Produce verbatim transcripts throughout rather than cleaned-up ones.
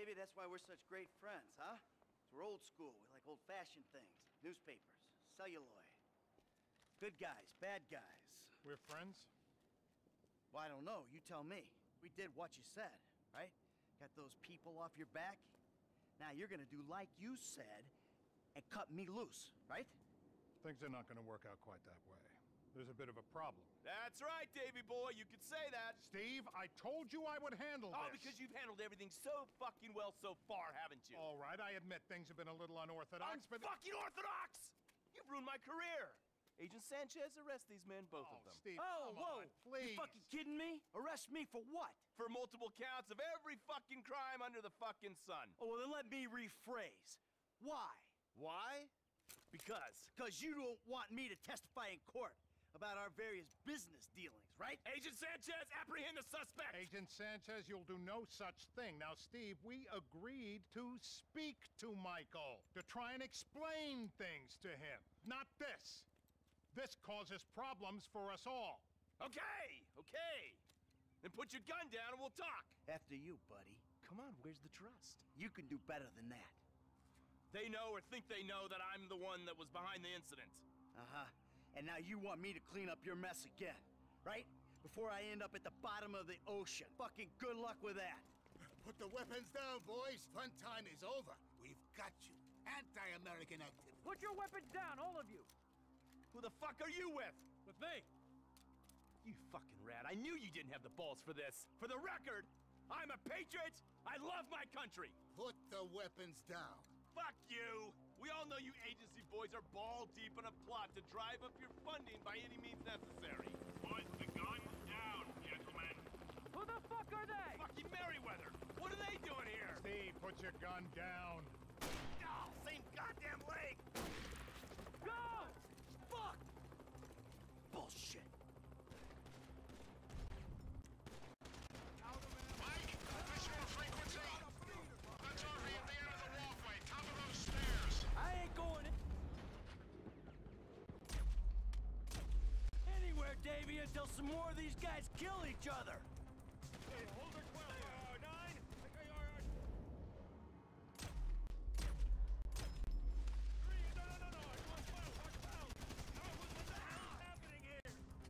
Davey. That's why we're such great friends, huh? We're old school. We like old-fashioned things. Newspapers, celluloid. Good guys, bad guys. We're friends? Well, I don't know. You tell me. We did what you said, right? Got those people off your back? Now you're gonna do like you said and cut me loose, right? Things are not gonna work out quite that way. There's a bit of a problem. That's right, Davey boy, you could say that. Steve, I told you I would handle oh, this. Oh, because you've handled everything so fucking well so far, haven't you? All right, I admit things have been a little unorthodox, but... fucking orthodox! You've ruined my career! Agent Sanchez, arrest these men, both oh, of them. Steve, oh, come whoa! on, please. You fucking kidding me? Arrest me for what? For multiple counts of every fucking crime under the fucking sun. Oh, well, then let me rephrase. Why? Why? Because. Because you don't want me to testify in court about our various business dealings, right? Agent Sanchez, apprehend the suspect! Agent Sanchez, you'll do no such thing. Now, Steve, we agreed to speak to Michael, to try and explain things to him. Not this. This causes problems for us all. Okay, okay. Then put your gun down and we'll talk. After you, buddy. Come on, where's the trust? You can do better than that. They know or think they know that I'm the one that was behind the incident. Uh-huh. And now you want me to clean up your mess again, right? Before I end up at the bottom of the ocean. Fucking good luck with that. Put the weapons down, boys. Fun time is over. We've got you. Anti-American activity. Put your weapons down, all of you! Who the fuck are you with? With me! You fucking rat. I knew you didn't have the balls for this. For the record, I'm a patriot. I love my country. Put the weapons down. Fuck you. We all know you agency boys are ball deep in a plot to drive up your funding by any means necessary. Put the gun down, gentlemen. Who the fuck are they? Fucking Merryweather. What are they doing here? Steve, put your gun down. Oh, same goddamn leg. Go! Fuck! Bullshit. Mike, visual frequency. That's R V at the end of the walkway, top of those stairs. I ain't going anywhere, Davey, until some more of these guys kill each other. Hey, hold it well, uh, nine. Okay, all right. Three, no, no, no, no. I want twelve, watch out. No, what, what the hell is happening here?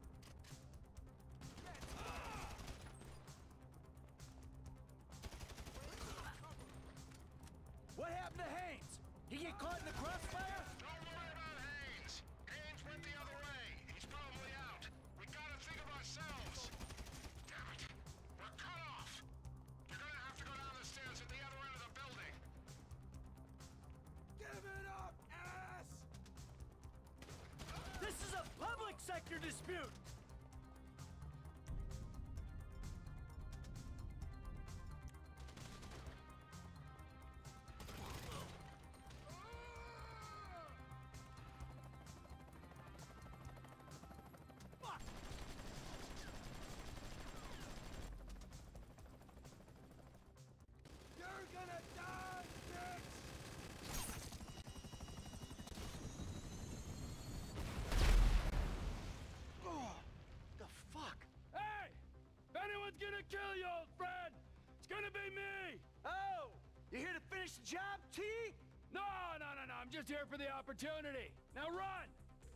What happened to Haynes? He get caught in the crossfire? Don't worry about Haynes. Haynes went the other way. He's probably out. We gotta think of ourselves. Damn it. We're cut off. You're gonna have to go down the stairs at the other end of the building. Give it up, ass! This is a public sector dispute! You're gonna die, bitch! Oh, the fuck? Hey! If anyone's gonna kill you, old friend, it's gonna be me! Oh! You here to finish the job, T? No, no, no, no, I'm just here for the opportunity. Now run!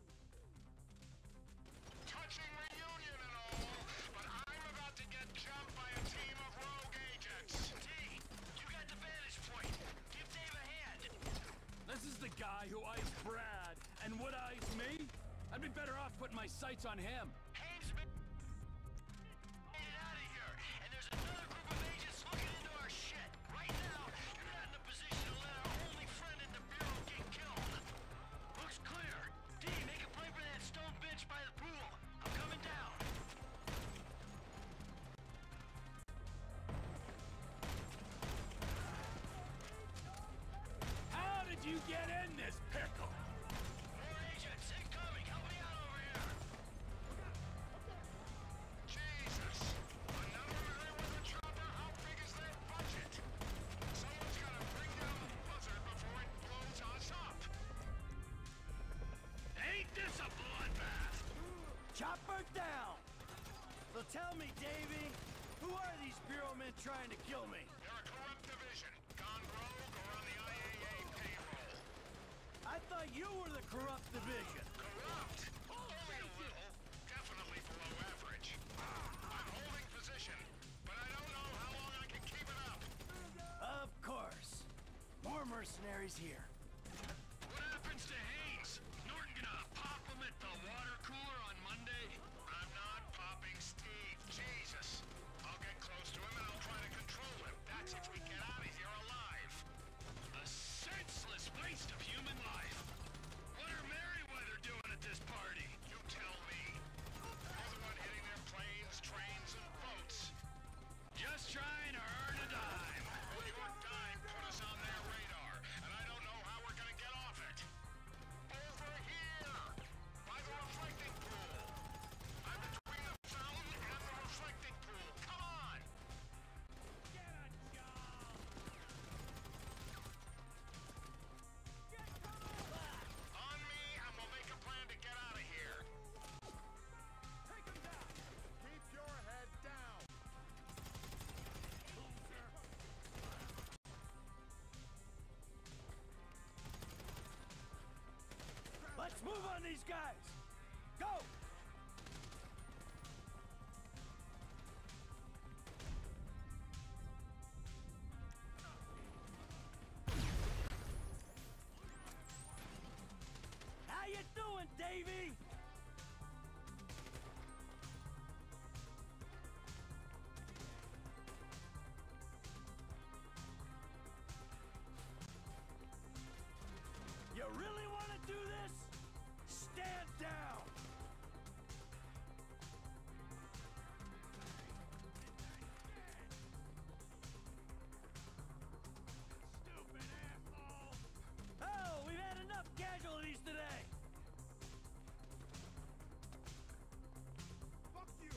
Touching reunion and all, but I'm about to get jumped by a team of rogue agents. T, you got the vantage point. Give Dave a hand. This is the guy who iced Brad, and would ice me? I'd be better off putting my sights on him. Haynes been out of here, and there's another group of agents looking into our shit. Right now, you're not in a position to let our only friend in the Bureau get killed. Looks clear. D, make a play for that stone bench by the pool. I'm coming down. How did you get in this pickle? More agents incoming. Help me out over here. Jesus! Another Merryweather chopper? How big is their budget? Someone's gotta bring down the buzzard before it blows us up! Ain't this a bloodbath? Chopper down! So tell me, Davey, who are these Bureau men trying to kill me? They're a corrupt division. thought you were the corrupt division. Corrupt? Only a little. Definitely below average. I'm holding position, but I don't know how long I can keep it up. Of course. More mercenaries here. What happens to Haynes? Norton gonna pop him at the water cooler on Monday? I'm not popping Steve. Jesus. I'll get close to him and I'll try to control him. That's if we get out of here alive. A senseless waste of human life. What are Merryweather doing at this party? You tell me. You're the one hitting their planes, trains, and boats. Just trying to earn a dime. Well, your dime put us on their radar, and I don't know how we're gonna get off it. Over here! By the reflecting pool! I'm between the fountain and the reflecting pool. Come on! On me, and we'll make a plan to get out of here. Keep your head down. Let's move on these guys! Go! How you doing, Davey? You really want to do this? Stand down! Stupid asshole! Oh, we've had enough casualties today! Fuck you.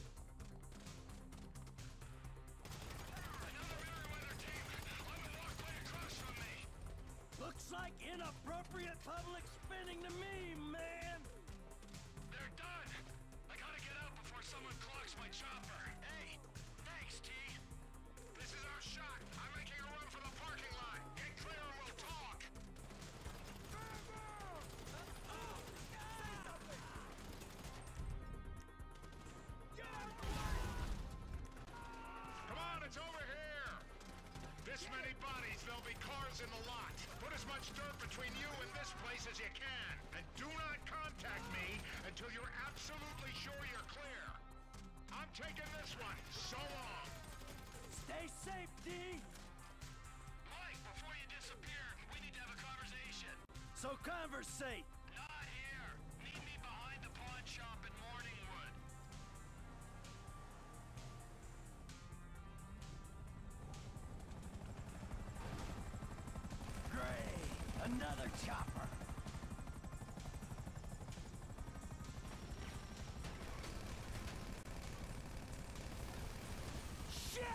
Another Merryweather team on the walkway across from me. Looks like inappropriate public spending to me, man! They're done. I gotta get out before someone clocks my chopper. Hey, thanks, T. This is our shot. I'm making a run for the parking lot. Get clear and we'll talk. Come on, it's over here. This many bodies, there'll be cars in the lot. Put as much dirt between you and this place as you can. And do not contact me until you're absolutely sure you're clear. I'm taking this one. So long. Stay safe, D! Mike, before you disappear, we need to have a conversation. So conversate! Not here. Meet me behind the pawn shop in Morningwood. Great! Another chopper! Shit!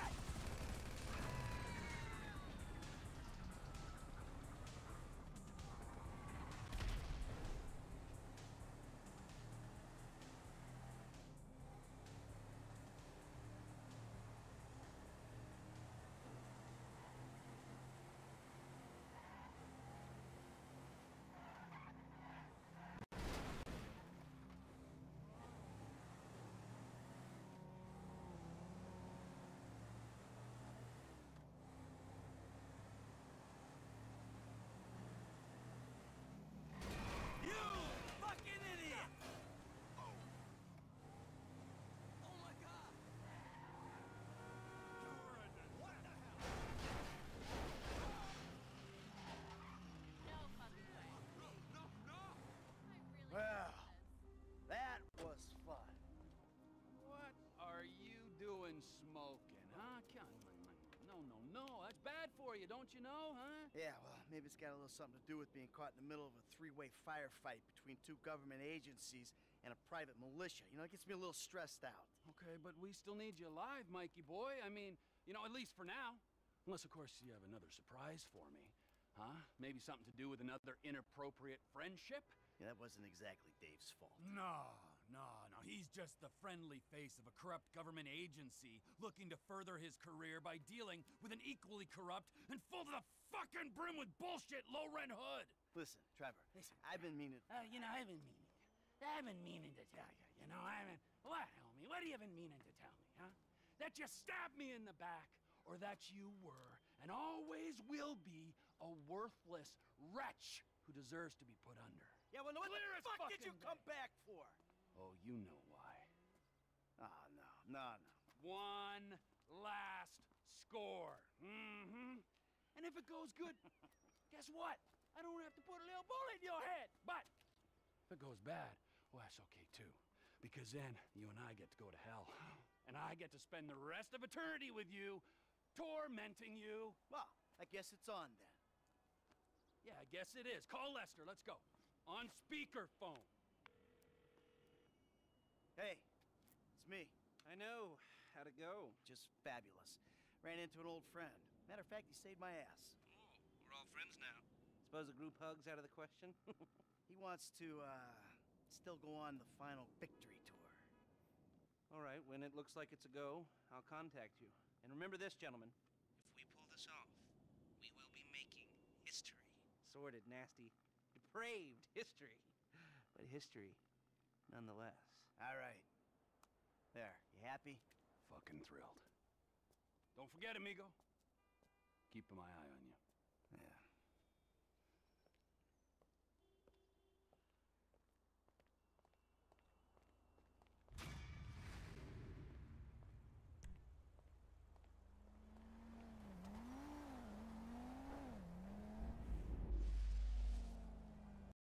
don't you know, huh? Yeah, well, maybe it's got a little something to do with being caught in the middle of a three-way firefight between two government agencies and a private militia. You know, it gets me a little stressed out. Okay, but we still need you alive, Mikey boy. I mean, you know, at least for now. Unless, of course, you have another surprise for me. Huh? Maybe something to do with another inappropriate friendship? Yeah, that wasn't exactly Dave's fault. No, no, no. He's just the friendly face of a corrupt government agency looking to further his career by dealing with an equally corrupt and full to the fucking brim with bullshit low-rent hood. Listen, Trevor. Listen. I've been meaning. Uh, you know, I've been meaning. I've been meaning to tell you. You know, I've been. What, homie? What have you been meaning to tell me, huh? That you stabbed me in the back, or that you were, and always will be, a worthless wretch who deserves to be put under. Yeah, well, what Clear the as fuck did fucking you come day. back for? Oh, you know why. Oh, no, no, no. One last score. Mm-hmm. And if it goes good, guess what? I don't have to put a little bullet in your head. But if it goes bad, well, that's okay too. Because then you and I get to go to hell. And I get to spend the rest of eternity with you, tormenting you. Well, I guess it's on then. Yeah, I guess it is. Call Lester. Let's go. On speakerphone. Hey, it's me. I know. How'd it go? Just fabulous. Ran into an old friend. Matter of fact, he saved my ass. Ooh, we're all friends now. Suppose a group hug's out of the question? He wants to, uh, still go on the final victory tour. All right, when it looks like it's a go, I'll contact you. And remember this, gentlemen. If we pull this off, we will be making history. Sordid, nasty, depraved history. But history, nonetheless. All right. There, you happy? Fucking thrilled. Don't forget, amigo. Keeping my eye on you.